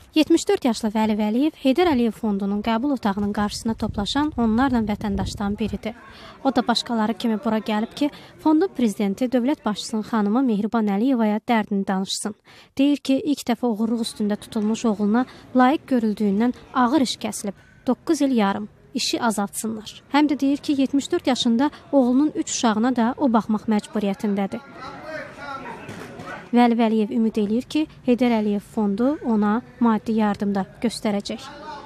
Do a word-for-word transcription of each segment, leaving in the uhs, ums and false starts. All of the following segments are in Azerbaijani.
yetmiş dörd yaşlı Vəli Vəliyev Heydər Əliyev Fondunun qəbul otağının qarşısına toplaşan onlarla vətəndaşdan biridir. O da başqaları kimi bura gəlib ki, fondun prezidenti dövlət başçısının xanımı Mehriban Əliyevaya dərdini danışsın. Deyir ki, ilk dəfə oğurluq üstündə tutulmuş oğluna layiq görüldüyündən ağır iş kəsilib. doqquz il yarım. İşi azaltsınlar. Həm də deyir ki, yetmiş dörd yaşında oğlunun üç uşağına da o baxmaq məcburiyyətindədir. Vəli Vəliyev ümid eləyir ki, Heydər Əliyev Fondu ona maddi yardımda göstərəcək.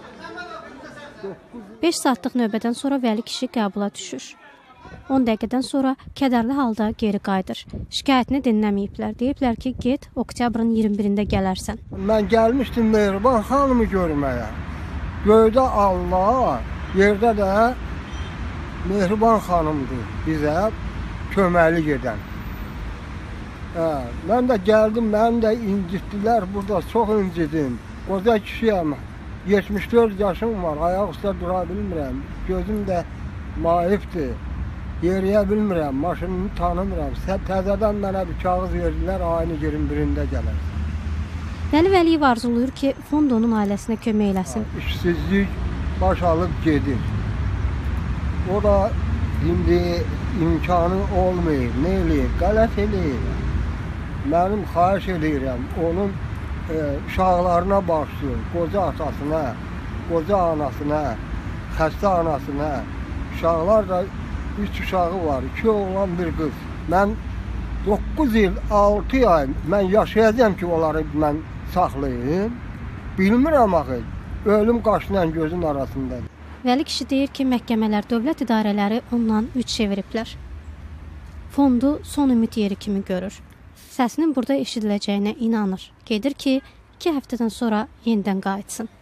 beş saatlıq növbədən sonra Vəli kişi qəbula düşür. on dəqiqədən sonra kədərli halda geri qayıdır. Şikayətini dinləməyiblər. Deyiblər ki, get oktyabrın iyirmi birində gələrsən. Mən gəlmişdim Mehriban xanımı görməyə. Göydə Allah, yerdə də Mehriban xanımdır bizə köməklik edən. Hə, mən də gəldim, məni də incitdilər, burada çox incidim. Qoca kişiyəm, yetmiş dörd yaşım var, ayaq üstə dura bilmirəm, gözüm də maifdir, yeriyə bilmirəm, maşınını tanımıram. Təzədən mənə bir kağız verdilər, ayın iyirmi birində gələrsən. Vəli Vəliyev arzuluyur ki, fond onun ailəsinə kömək eləsin. İşsizlik baş alıb gedir. O da indi imkanı olmayır, nə eləyir, qələt eləyir. Mənim xahiş edirəm, onun e, uşaqlarına başlayır, qoca atasına, qoca anasına, xəstə anasına. Uşaqlar da üç uşağı var, iki oğlan, bir qız. Mən doqquz il, altı ay mən yaşayacağım ki, onları mən saxlayayım. Bilmirəm axı, ölüm qaşla gözün arasındadır. Vəli kişi deyir ki, məhkəmələr, dövlət idarələri ondan üç çeviriblər. Fondu son ümid yeri kimi görür. Səsinin burada eşidiləcəyinə inanır. Gedir ki, iki həftədən sonra yenidən qayıtsın.